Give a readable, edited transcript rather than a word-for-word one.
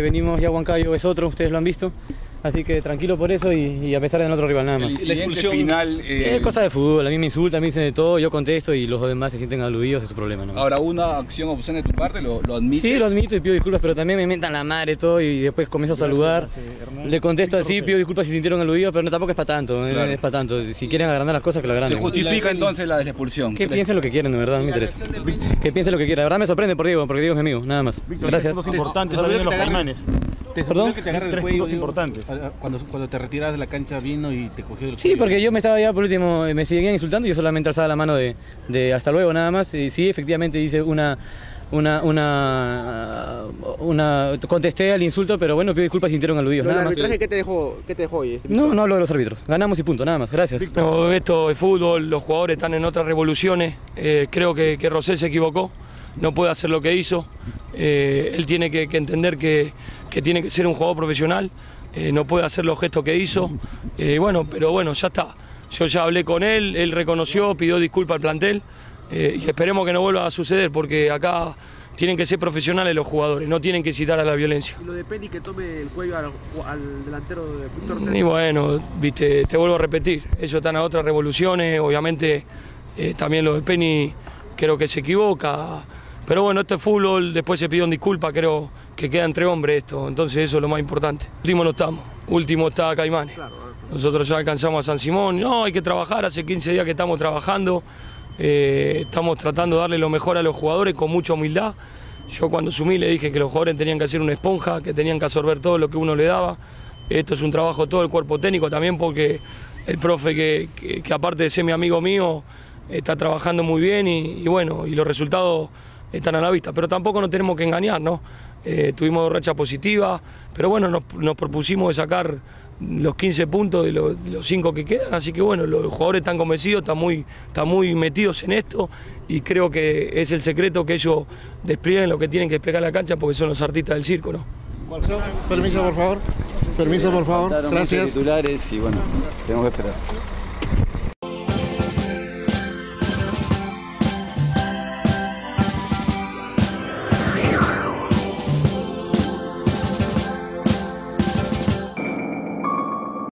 venimos ya Huancayo es otro, ustedes lo han visto. Así que tranquilo por eso y a pesar de otro rival nada más. La expulsión final... Es cosa de fútbol, a mí me insultan, a mí me dicen de todo, yo contesto y los demás se sienten aludidos, es su problema. ¿No? Ahora, una acción o opción de tu parte, ¿lo admites? Sí, lo admito y pido disculpas, pero también me mentan la madre todo y después comienzo a saludar. Le contesto así, pido disculpas si se sintieron aludidos, pero no, tampoco es para tanto, claro. Es para tanto. Si quieren agrandar las cosas, que lo agranden. ¿Se justifica entonces la expulsión? Que piensen lo que quieren, de verdad, no me interesa. Que piensen lo que quieran, de verdad me sorprende por Diego, porque Diego es mi amigo, nada más. Gracias. Importantes también los Caimanes. ¿Perdón? Que te agarre el cuello, importantes. Cuando te retiras de la cancha vino y te cogió el cuello. Sí, porque yo me estaba ya por último, me seguían insultando y yo solamente alzaba la mano de hasta luego nada más. Y sí, efectivamente hice contesté al insulto, pero bueno, pido disculpas si sintieron aludidos. ¿El arbitraje qué te dejó hoy? No hablo de los árbitros, ganamos y punto, nada más, gracias. No, esto es fútbol, los jugadores están en otras revoluciones, creo que Rosell se equivocó, no puede hacer lo que hizo, él tiene que entender que tiene que ser un jugador profesional, no puede hacer los gestos que hizo, pero bueno, ya está, yo ya hablé con él reconoció, pidió disculpas al plantel, y esperemos que no vuelva a suceder porque acá tienen que ser profesionales los jugadores, no tienen que incitar a la violencia. ¿Y lo de Penny que tome el cuello al delantero de Víctor? Y bueno, viste, te vuelvo a repetir, ellos están a otras revoluciones, obviamente también lo de Penny creo que se equivoca, pero bueno, esto es fútbol, después se pidieron disculpas, creo que queda entre hombres esto, entonces eso es lo más importante. Último no estamos, último está Caimanes. Claro. Nosotros ya alcanzamos a San Simón, no, hay que trabajar, hace 15 días que estamos trabajando. Estamos tratando de darle lo mejor a los jugadores con mucha humildad. Yo cuando asumí le dije que los jugadores tenían que hacer una esponja, que tenían que absorber todo lo que uno le daba. Esto es un trabajo de todo el cuerpo técnico también porque el profe que aparte de ser mi amigo mío está trabajando muy bien y bueno, y los resultados están a la vista, pero tampoco nos tenemos que engañar, ¿no? Tuvimos racha positiva, pero bueno, nos propusimos de sacar los 15 puntos de los 5 que quedan, así que bueno, los jugadores están convencidos, están muy metidos en esto y creo que es el secreto que ellos desplieguen lo que tienen que desplegar en la cancha porque son los artistas del circo, ¿no? Permiso, por favor. Permiso, por favor. Gracias. Titulares y bueno, tenemos que esperar.